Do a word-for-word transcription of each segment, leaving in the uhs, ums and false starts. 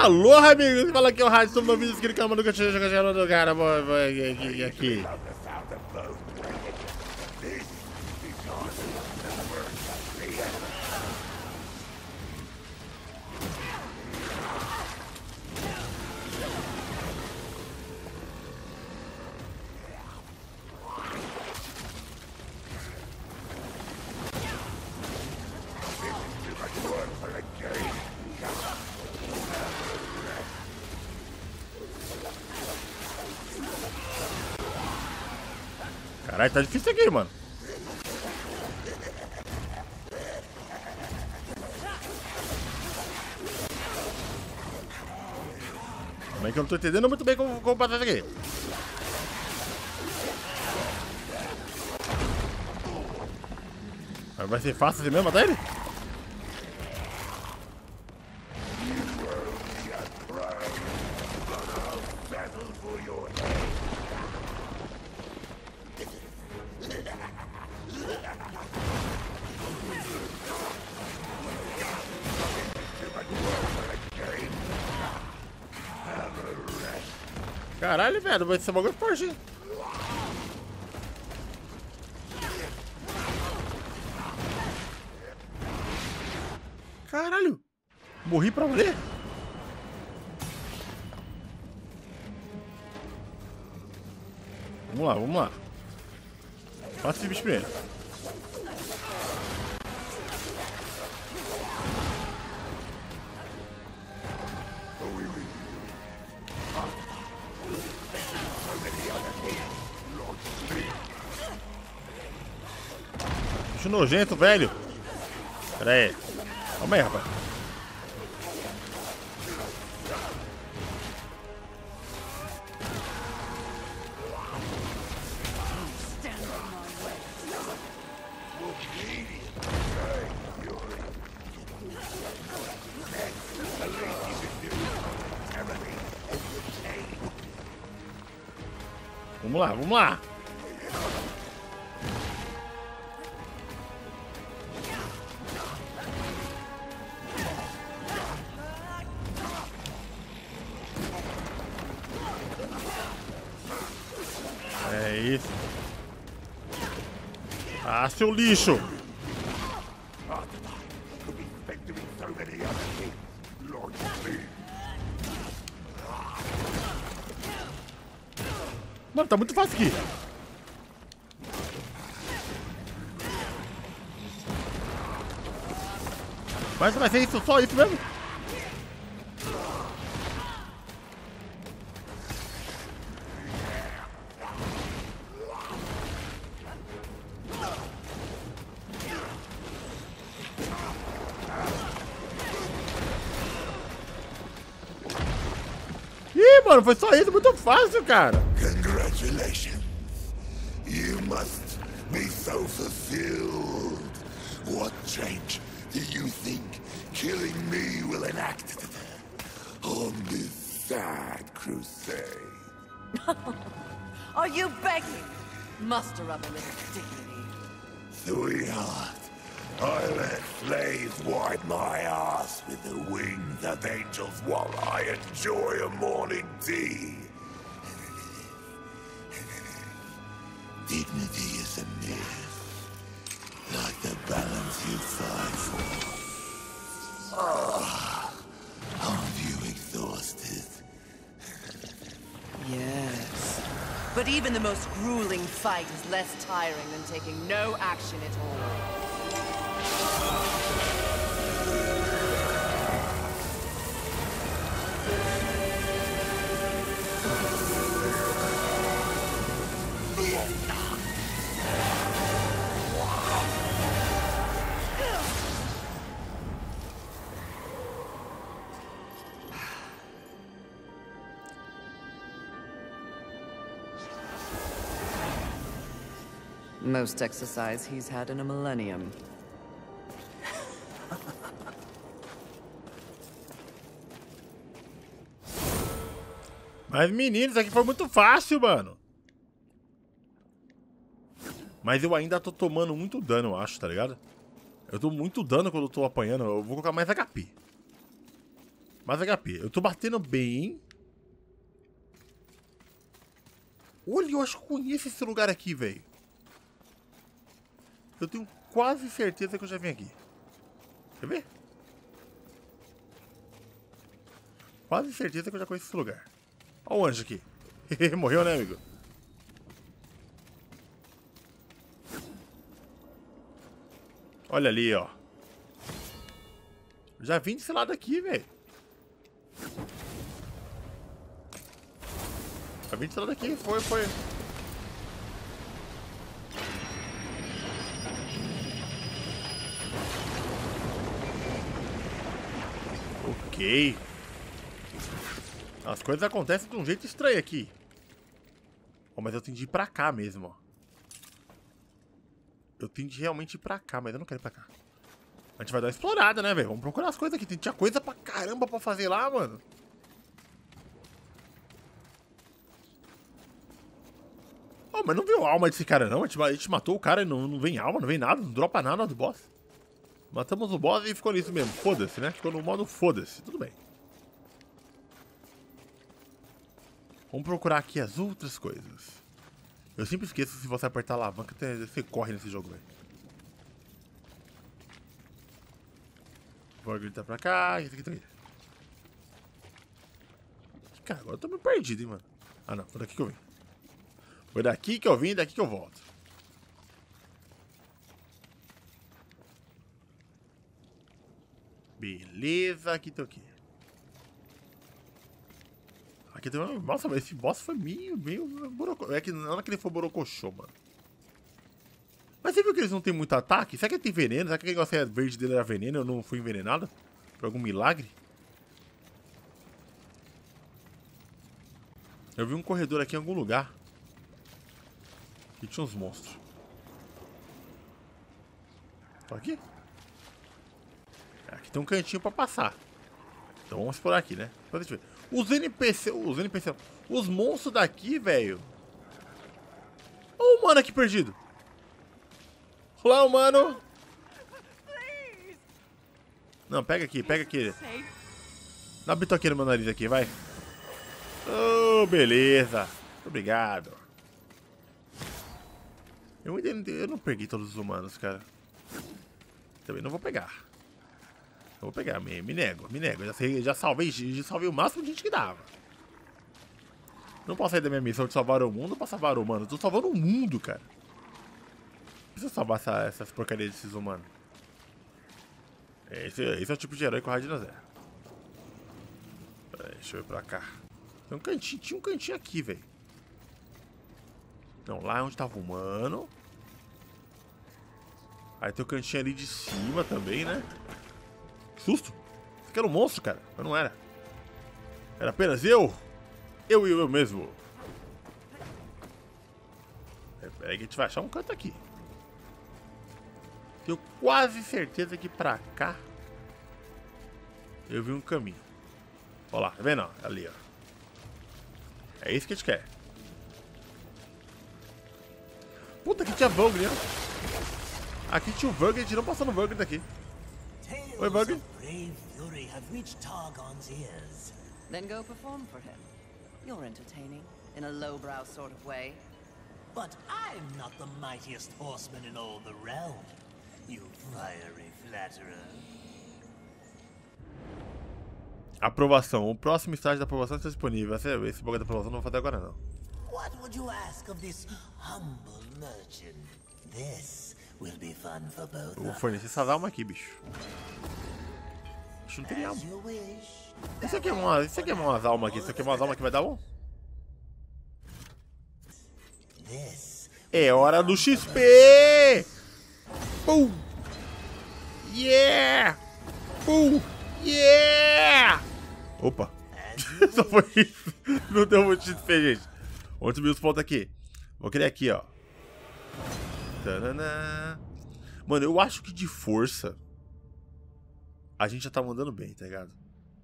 Alô, amigos, fala aqui é o Rádio, estamos no vídeo inscrito no canal, nunca tinha jogado no cara, vou, vou aqui, aqui. Caralho, tá difícil aqui, mano. Como é que eu não tô entendendo muito bem como, como passar isso aqui? Vai ser fácil assim mesmo matar ele? Caralho, velho, vai ser um bagulho forte, hein? Caralho! Morri pra valer? Vamos lá, vamos lá. Faça esse bicho primeiro. Bicho nojento, velho. Pera aí. Calma aí, rapaz. Vamos lá, vamos lá. É isso. Ah, seu lixo. Mano, tá muito fácil aqui. Mas vai ser isso, só isso mesmo? Ih, mano, foi só isso, muito fácil, cara. Congratulations. You must be so fulfilled. What change do you think killing me will enact on this sad crusade? Are you begging? Muster up a little dignity. Sweetheart, I let slaves wipe my ass with the wings of angels while I enjoy a morning tea. Dignity is a myth, like the balance you fight for. Ah, aren't you exhausted? Yes. But even the most grueling fight is less tiring than taking no action at all. Most exercise he's had in a millennium. Mas meninos, aqui foi muito fácil, mano. Mas eu ainda tô tomando muito dano, eu acho, tá ligado? Eu tô muito dano quando eu tô apanhando. Eu vou colocar mais H P. Mais H P. Eu tô batendo bem. Olha, eu acho que eu conheço esse lugar aqui, velho. Eu tenho quase certeza que eu já vim aqui. Quer ver? Quase certeza que eu já conheço esse lugar. Olha o anjo aqui. Morreu, né, amigo? Olha ali, ó. Já vim desse lado aqui, velho. Já vim desse lado aqui. Foi, foi. Ok. As coisas acontecem de um jeito estranho aqui. Oh, mas eu tenho de ir pra cá mesmo, ó. Eu tenho de realmente ir pra cá, mas eu não quero ir pra cá. A gente vai dar uma explorada, né, velho? Vamos procurar as coisas aqui. Tem, tinha coisa pra caramba pra fazer lá, mano. Oh, mas não veio alma desse cara, não. A gente, a gente matou o cara e não, não vem alma, não vem nada. Não dropa nada do boss. Matamos o boss e ficou nisso mesmo. Foda-se, né? Ficou no modo foda-se. Tudo bem. Vamos procurar aqui as outras coisas. Eu sempre esqueço, se você apertar a alavanca, você corre nesse jogo, velho. Vou gritar pra cá, esse aqui tá aí. Cara, agora eu tô meio perdido, hein, mano. Ah, não, foi daqui que eu vim. Foi daqui que eu vim, daqui que eu volto. Beleza, aqui tô aqui. Aqui tem uma... Nossa, mas esse boss foi meio, meio... Boroco... É que não é que ele foi borocochô, mano. Mas você viu que eles não tem muito ataque? Será que ele tem veneno? Será que aquele negócio verde dele era veneno e eu não fui envenenado? Por algum milagre? Eu vi um corredor aqui em algum lugar. E tinha uns monstros. Tô aqui? Aqui tem um cantinho pra passar. Então vamos explorar aqui, né? Deixa eu ver. Os N P C... Os N P C... Os monstros daqui, velho. Olha o mano aqui perdido. Olá, mano. Não, pega aqui, pega aqui. Dá uma bitoquinha no meu nariz aqui, vai. Oh, beleza. Muito obrigado. Eu ainda não, eu não peguei todos os humanos, cara. Também não vou pegar. Eu vou pegar, me, me nego, me nego. Já, sei, já, salvei, já salvei o máximo de gente que dava. Não posso sair da minha missão de salvar o mundo pra salvar o humano. Eu tô salvando o mundo, cara. Preciso salvar essa, essas porcarias desses humanos. Esse, esse é o tipo de herói que o Radina é. Deixa eu ir pra cá. Tem um cantinho, tinha um cantinho aqui, velho. Não, lá é onde tava o humano. Aí tem o cantinho ali de cima também, né? Susto! Isso aqui era um monstro, cara. Mas não era. Era apenas eu. Eu e eu, eu mesmo. Peraí que a gente vai achar um canto aqui. Tenho quase certeza que pra cá eu vi um caminho. Olha lá, tá vendo? Ali, ó. É isso que a gente quer. Puta, aqui tinha Vogre, né? Aqui tinha o Vogre, a gente não passou no Vogre daqui. Oi, Vogre. Then go perform for him. You're entertaining, in a lowbrow sort of way. But I'm not the mightiest horseman in all the realm, you fiery flatterer. Aprovação. O próximo estágio da aprovação está disponível. Esse, esse bug da aprovação não vou fazer agora, não. What would you ask of this humble merchant? This will be fun for both. Eu vou fornecer essas almas aqui, bicho. Bicho, não tem alma. Isso aqui é uma, isso aqui é umas almas aqui. Isso aqui é umas almas que vai dar bom? É hora do X P! Pum! Yeah! Pum! Yeah! Opa! Só foi isso. Não deu muito X P, gente. Vamos subir os pontos aqui. Vou querer aqui, ó. Tadana. Mano, eu acho que de força a gente já tá mandando bem, tá ligado?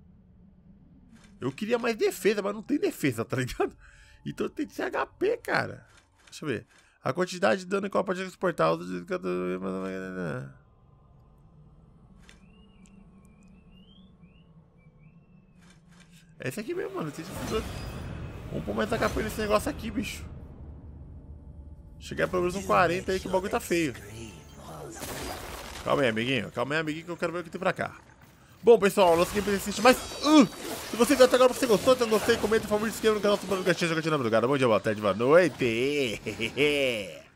Eu queria mais defesa, mas não tem defesa, tá ligado? Então tem que ser H P, cara. Deixa eu ver. A quantidade de dano que eu posso exportar. É esse aqui mesmo, mano. Vamos pôr mais H P nesse negócio aqui, bicho. Chegar pelo menos um quarenta aí que o bagulho tá feio. Calma aí, amiguinho. Calma aí, amiguinho, que eu quero ver o que tem pra cá. Bom, pessoal, nosso gameplay assiste mais. Uh! Se você viu até agora, você gostou, então gostei, comenta, por favor, se inscreva no canal, se inscreva no canal, jogatina madrugada. Bom dia, boa tarde, boa noite.